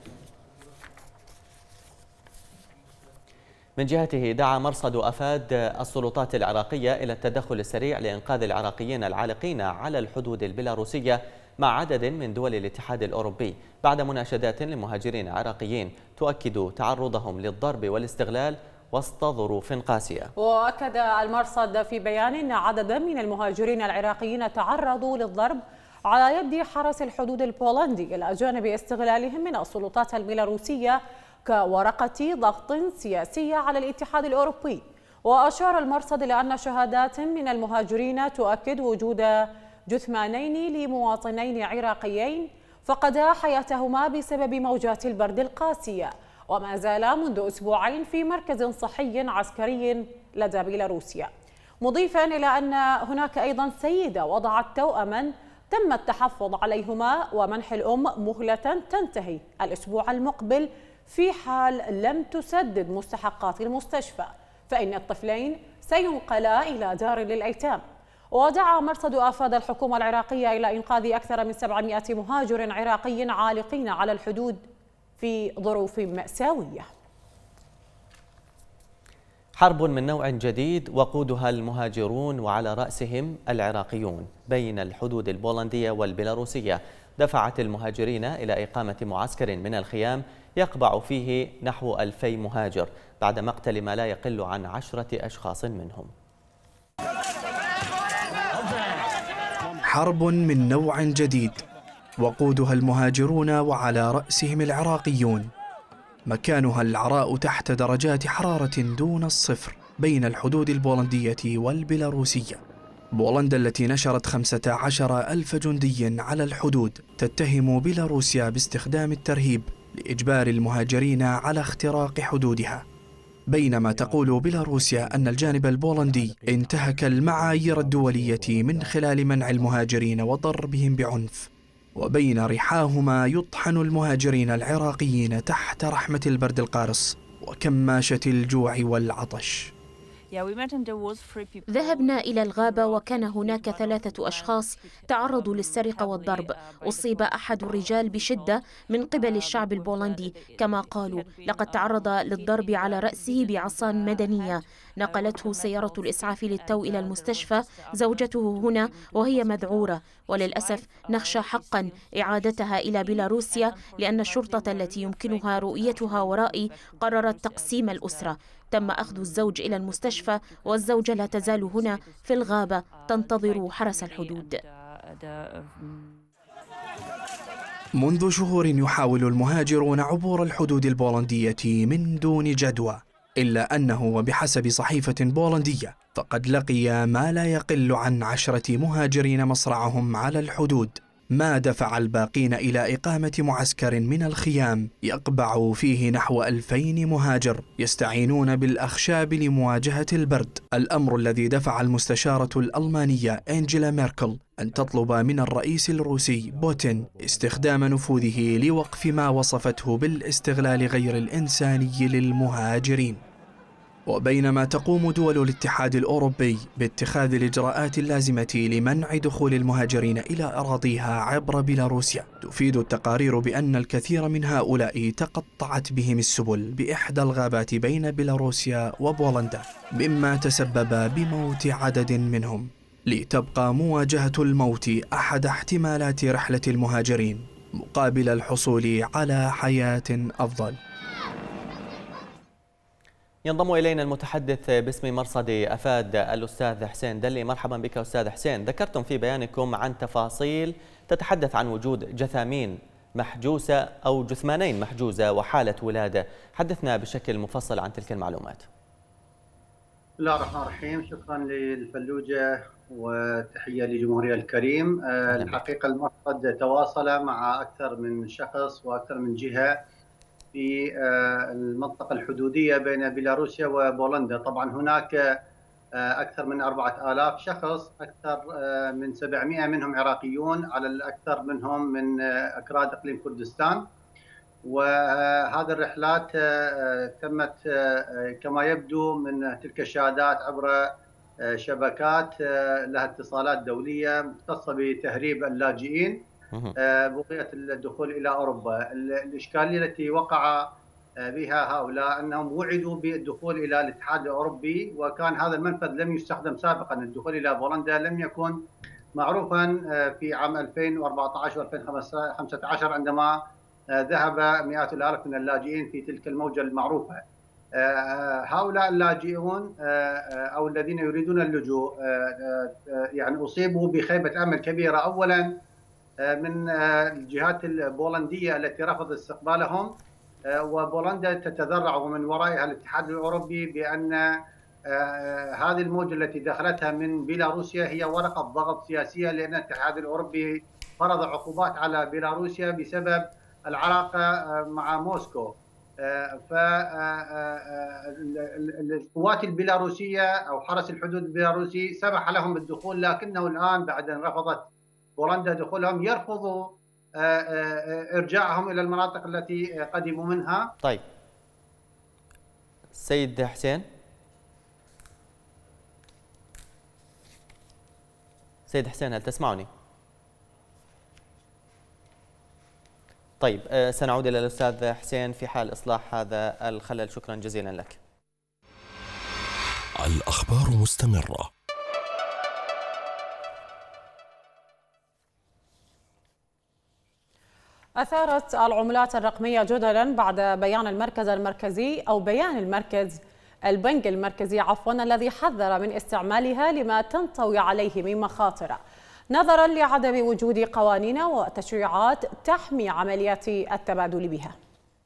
من جهته دعا مرصد أفاد السلطات العراقية إلى التدخل السريع لإنقاذ العراقيين العالقين على الحدود البيلاروسية مع عدد من دول الاتحاد الأوروبي بعد مناشدات لمهاجرين عراقيين تؤكد تعرضهم للضرب والاستغلال وسط ظروف قاسية. وأكد المرصد في بيان أن عددا من المهاجرين العراقيين تعرضوا للضرب على يد حرس الحدود البولندي إلى جانب استغلالهم من السلطات البيلاروسية كورقة ضغط سياسية على الاتحاد الأوروبي. وأشار المرصد إلى أن شهادات من المهاجرين تؤكد وجود جثمانين لمواطنين عراقيين فقدا حياتهما بسبب موجات البرد القاسية، وما زال منذ أسبوعين في مركز صحي عسكري لدى بيلاروسيا، مضيفا إلى أن هناك أيضا سيدة وضعت توأما تم التحفظ عليهما ومنح الأم مهلة تنتهي الأسبوع المقبل في حال لم تسدد مستحقات المستشفى، فإن الطفلين سينقلا إلى دار للأيتام. ودعا مرصد أفاد الحكومة العراقية إلى إنقاذ أكثر من سبعمائة مهاجر عراقي عالقين على الحدود في ظروف مأساوية. حرب من نوع جديد وقودها المهاجرون وعلى رأسهم العراقيون بين الحدود البولندية والبيلاروسية دفعت المهاجرين إلى إقامة معسكر من الخيام يقبع فيه نحو ألفي مهاجر بعد مقتل ما لا يقل عن عشرة أشخاص منهم. حرب من نوع جديد وقودها المهاجرون وعلى رأسهم العراقيون. مكانها العراء تحت درجات حرارة دون الصفر بين الحدود البولندية والبيلاروسية. بولندا التي نشرت خمسة عشر ألف جندي على الحدود تتهم بيلاروسيا باستخدام الترهيب لإجبار المهاجرين على اختراق حدودها، بينما تقول بيلاروسيا أن الجانب البولندي انتهك المعايير الدولية من خلال منع المهاجرين وضربهم بعنف، وبين رحاهما يطحن المهاجرين العراقيين تحت رحمة البرد القارص وكماشة الجوع والعطش. ذهبنا إلى الغابة وكان هناك ثلاثة أشخاص تعرضوا للسرقة والضرب. أصيب أحد الرجال بشدة من قبل الشعب البولندي كما قالوا، لقد تعرض للضرب على رأسه بعصا مدنية. نقلته سيارة الإسعاف للتو إلى المستشفى، زوجته هنا وهي مذعورة، وللأسف نخشى حقا إعادتها إلى بيلاروسيا لأن الشرطة التي يمكنها رؤيتها ورائي قررت تقسيم الأسرة. تم أخذ الزوج إلى المستشفى والزوجة لا تزال هنا في الغابة تنتظر حرس الحدود. منذ شهور يحاول المهاجرون عبور الحدود البولندية من دون جدوى، إلا أنه وبحسب صحيفة بولندية فقد لقي ما لا يقل عن عشرة مهاجرين مصرعهم على الحدود، ما دفع الباقين إلى إقامة معسكر من الخيام يقبع فيه نحو ألفين مهاجر يستعينون بالأخشاب لمواجهة البرد، الأمر الذي دفع المستشارة الألمانية أنجيلا ميركل أن تطلب من الرئيس الروسي بوتين استخدام نفوذه لوقف ما وصفته بالاستغلال غير الإنساني للمهاجرين. وبينما تقوم دول الاتحاد الأوروبي باتخاذ الإجراءات اللازمة لمنع دخول المهاجرين إلى أراضيها عبر بيلاروسيا، تفيد التقارير بأن الكثير من هؤلاء تقطعت بهم السبل بإحدى الغابات بين بيلاروسيا وبولندا، مما تسبب بموت عدد منهم، لتبقى مواجهة الموت أحد احتمالات رحلة المهاجرين مقابل الحصول على حياة أفضل. ينضم إلينا المتحدث باسم مرصد أفاد الأستاذ حسين دلي. مرحبا بك أستاذ حسين. ذكرتم في بيانكم عن تفاصيل تتحدث عن وجود جثامين محجوزة أو جثمانين محجوزة وحالة ولادة، حدثنا بشكل مفصل عن تلك المعلومات. بسم الله الرحمن الرحيم. شكرا للفلوجة وتحية لجمهوري الكريم. الحقيقة المرصد تواصل مع أكثر من شخص وأكثر من جهة في المنطقة الحدودية بين بيلاروسيا وبولندا. طبعا هناك أكثر من أربعة آلاف شخص، أكثر من سبعمئة منهم عراقيون، على الأكثر منهم من أكراد إقليم كردستان. وهذه الرحلات تمت كما يبدو من تلك الشهادات عبر شبكات لها اتصالات دولية مختصة بتهريب اللاجئين بقية الدخول إلى أوروبا. الإشكالية التي وقع بها هؤلاء أنهم وعدوا بالدخول إلى الاتحاد الأوروبي، وكان هذا المنفذ لم يستخدم سابقا. الدخول إلى بولندا لم يكن معروفا في عام ألفين وأربعة عشر وألفين وخمسة عشر عندما ذهب مئات الآلاف من اللاجئين في تلك الموجة المعروفة. هؤلاء اللاجئون أو الذين يريدون اللجوء يعني أصيبوا بخيبة أمل كبيرة، أولا من الجهات البولندية التي رفضت استقبالهم، وبولندا تتذرع ومن ورائها الاتحاد الأوروبي بأن هذه الموجة التي دخلتها من بيلاروسيا هي ورقة ضغط سياسية، لأن الاتحاد الأوروبي فرض عقوبات على بيلاروسيا بسبب العلاقة مع موسكو. فالقوات البيلاروسية أو حرس الحدود البيلاروسي سمح لهم بالدخول، لكنه الآن بعد أن رفضت بولندا دخولهم يرفضوا إرجاعهم إلى المناطق التي قدموا منها. طيب سيد حسين، سيد حسين هل تسمعني؟ طيب سنعود إلى الأستاذ حسين في حال إصلاح هذا الخلل. شكرا جزيلا لك. الأخبار مستمرة. أثارت العملات الرقمية جدلا بعد بيان المركز المركزي أو بيان المركز البنك المركزي عفوا الذي حذر من استعمالها لما تنطوي عليه من مخاطر، نظرا لعدم وجود قوانين وتشريعات تحمي عمليات التبادل بها.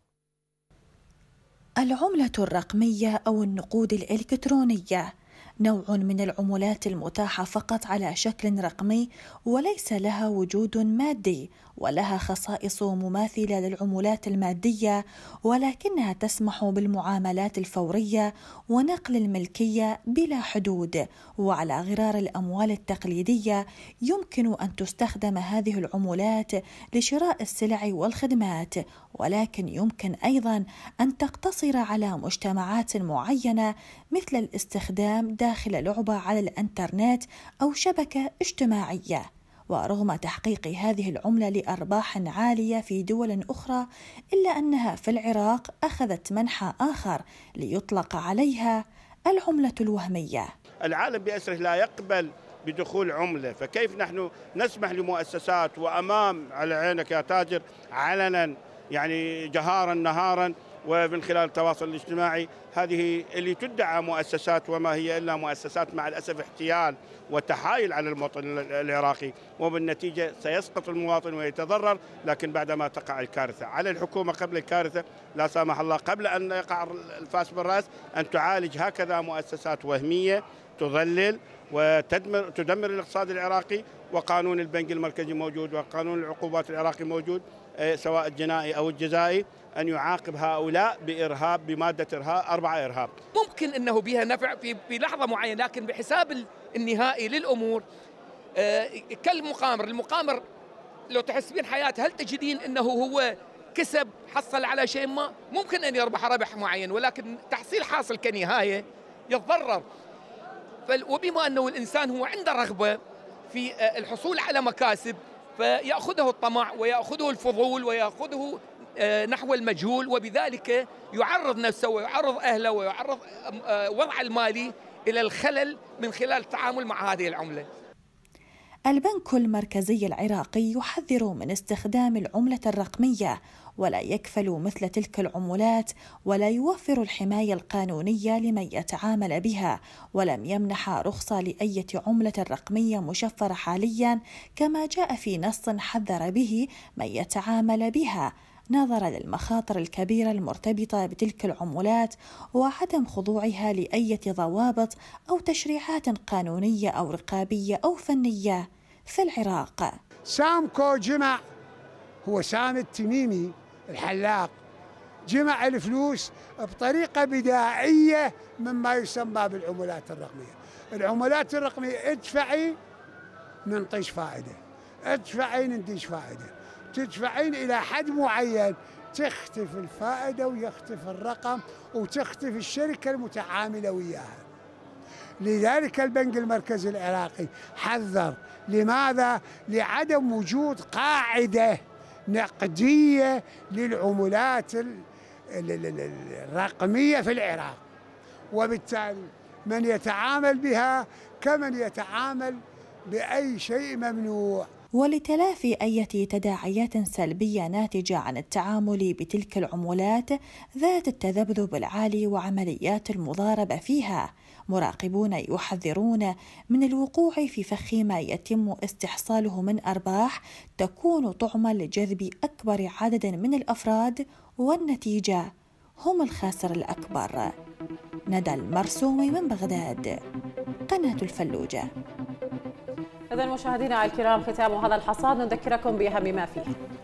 العملة الرقمية أو النقود الإلكترونية نوع من العملات المتاحة فقط على شكل رقمي وليس لها وجود مادي، ولها خصائص مماثلة للعملات المادية، ولكنها تسمح بالمعاملات الفورية ونقل الملكية بلا حدود. وعلى غرار الأموال التقليدية يمكن أن تستخدم هذه العملات لشراء السلع والخدمات، ولكن يمكن أيضا أن تقتصر على مجتمعات معينة مثل الاستخدام داخل لعبة على الإنترنت أو شبكة اجتماعية. ورغم تحقيق هذه العملة لأرباح عالية في دول أخرى، إلا أنها في العراق أخذت منحى آخر ليطلق عليها العملة الوهمية. العالم بأسره لا يقبل بدخول عملة، فكيف نحن نسمح لمؤسسات وأمام على عينك يا تاجر علنا يعني جهارا نهارا ومن خلال التواصل الاجتماعي هذه اللي تدعى مؤسسات وما هي إلا مؤسسات مع الأسف احتيال وتحايل على المواطن العراقي، وبالنتيجة سيسقط المواطن ويتضرر. لكن بعدما تقع الكارثة على الحكومة قبل الكارثة لا سامح الله، قبل أن يقع الفاس بالرأس، أن تعالج هكذا مؤسسات وهمية تضلل وتدمر تدمر الاقتصاد العراقي. وقانون البنك المركزي موجود وقانون العقوبات العراقي موجود سواء الجنائي أو الجزائي، أن يعاقب هؤلاء بإرهاب بمادة إرهاب أربعة إرهاب. ممكن أنه بها نفع في في لحظة معينة، لكن بحساب النهائي للأمور آه كالمقامر. المقامر لو تحسبين حياته هل تجدين أنه هو كسب حصل على شيء ما؟ ممكن أن يربح ربح معين، ولكن تحصيل حاصل كنهاية يتضرر. وبما أنه الإنسان هو عنده رغبة في آه الحصول على مكاسب، فيأخذه الطمع ويأخذه الفضول ويأخذه نحو المجهول، وبذلك يعرض نفسه ويعرض أهله ويعرض وضع المالي إلى الخلل من خلال التعامل مع هذه العملة. البنك المركزي العراقي يحذر من استخدام العملة الرقمية، ولا يكفل مثل تلك العملات، ولا يوفر الحماية القانونية لمن يتعامل بها، ولم يمنح رخصة لأي عملة رقمية مشفرة حاليا، كما جاء في نص حذر به من يتعامل بها، نظرا للمخاطر الكبيرة المرتبطة بتلك العملات وعدم خضوعها لأي ضوابط أو تشريعات قانونية أو رقابية أو فنية في العراق. سامكو جمع، هو سامي التميمي الحلاق، جمع الفلوس بطريقة بدائية مما يسمى بالعملات الرقمية. العملات الرقمية ادفعي ننطيش فائدة، ادفعي ننتج فائدة، تدفعين إلى حد معين تختفي الفائدة ويختفي الرقم وتختفي الشركة المتعاملة وياها. لذلك البنك المركزي العراقي حذر. لماذا؟ لعدم وجود قاعدة نقدية للعملات الرقمية في العراق، وبالتالي من يتعامل بها كمن يتعامل بأي شيء ممنوع. ولتلافي أي تداعيات سلبية ناتجة عن التعامل بتلك العملات ذات التذبذب العالي وعمليات المضاربة فيها، مراقبون يحذرون من الوقوع في فخ ما يتم استحصاله من أرباح تكون طعما لجذب أكبر عدد من الأفراد، والنتيجة هم الخاسر الأكبر. ندى المرسومي من بغداد، قناة الفلوجة. إذا مشاهدينا الكرام، ختام هذا الحصاد نذكركم بأهم ما فيه.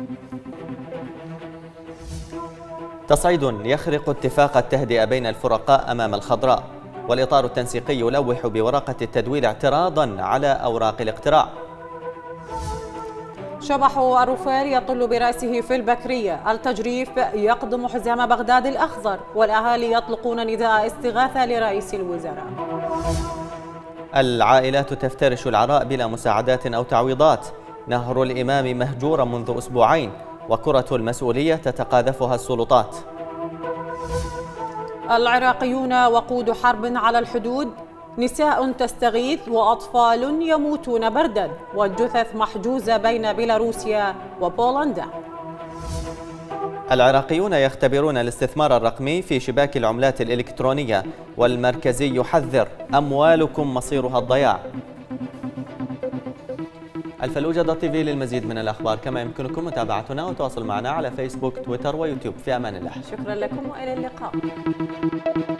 تصعيد يخرق اتفاق التهدئة بين الفرقاء أمام الخضراء، والإطار التنسيقي يلوح بورقة التدويل اعتراضا على أوراق الاقتراع. شبح الرفير يطل برأسه في البكرية، التجريف يقدم حزام بغداد الأخضر، والأهالي يطلقون نداء استغاثة لرئيس الوزراء. العائلات تفترش العراء بلا مساعدات أو تعويضات، نهر الإمام مهجورا منذ أسبوعين، وكرة المسؤولية تتقاذفها السلطات. العراقيون وقود حرب على الحدود، نساء تستغيث وأطفال يموتون بردا، والجثث محجوزة بين بيلاروسيا وبولندا. العراقيون يختبرون الاستثمار الرقمي في شباك العملات الإلكترونية، والمركزي يحذر أموالكم مصيرها الضياع. الفلوجة دوت تي في للمزيد من الأخبار، كما يمكنكم متابعتنا وتواصل معنا على فيسبوك، تويتر ويوتيوب. في أمان الله. شكرا لكم وإلى اللقاء.